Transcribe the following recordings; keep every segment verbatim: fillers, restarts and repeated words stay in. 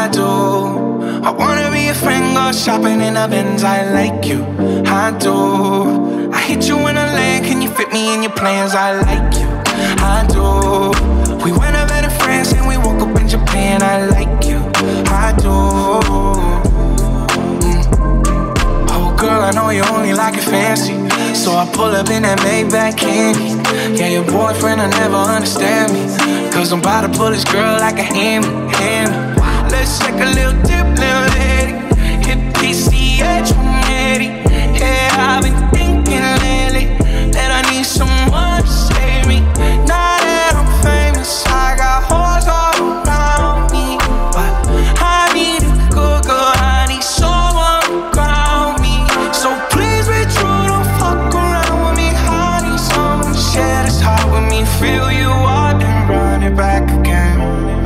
I do. I wanna be a friend, go shopping in a Benz, I like you, I do. I hit you in a leg, can you fit me in your plans, I like you, I do. We went over to France and we woke up in Japan, I like you, I do. mm. Oh girl, I know you only like it fancy, so I pull up in that Maybach Candy. Yeah, your boyfriend will never understand me, cause I'm about to pull this girl like a hammy, hammy. Let's take a little dip, little lady. Hit P C H one eighty. Yeah, I've been thinking lately that I need someone to save me. Now that I'm famous, I got hoes all around me, but I need a good girl, I need someone to ground me. So please be true, don't fuck around with me. I need someone to share this heart with me. Feel you up and run it back again.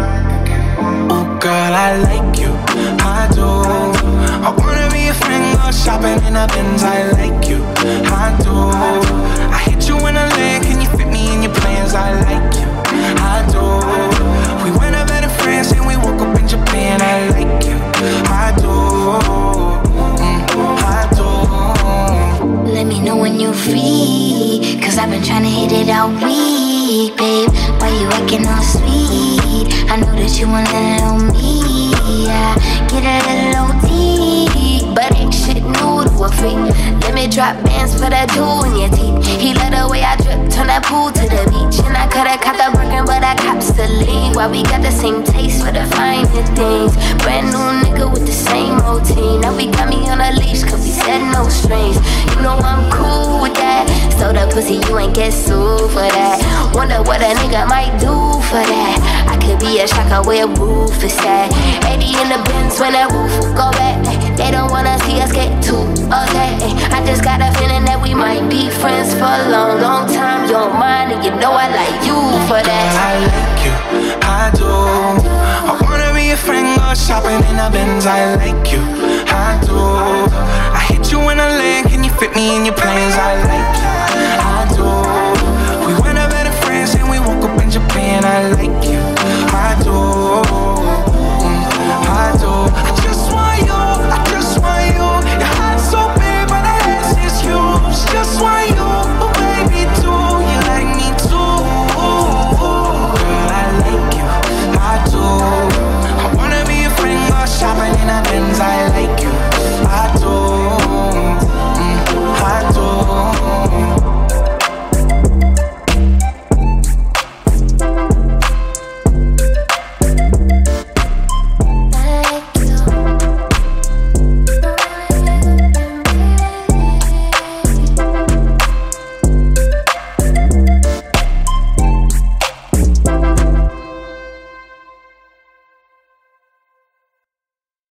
Girl, I like you, I do. I wanna be a friend, go shopping in a Benz, I like you, I do. I hit you in a leg, can you fit me in your plans, I like you, I do. We went over to France and we woke up in Japan, I like you, I do, mm, I do. Let me know when you're free, cause I've been trying to hit it all week, babe. Why you acting all sweet? I know that you want a little me, yeah. Get a little O T, but ain't shit new to a freak. Let me drop bands for that jewel in your teeth. He let the way I drip, turn that pool to the beach. And I coulda caught the Birkin, but I cops the lead. Why we got the same taste for the finer things. Brand new nigga with the same routine. Now we got me on a leash, cause we said no strings. You know I'm cool with that. So the pussy, you ain't get sued for that. Wonder what a nigga might do for that. I could be a shocker where a roof is at. eighty in the Benz when that roof go back. They don't wanna see us get too okay. I just got a feeling that we might be friends for a long, long time. You're mine and you know I like you for that. Girl, I like you, I do. I wanna be a friend, go shopping in a Benz, I like you, I do. I hit you in a leg, can you fit me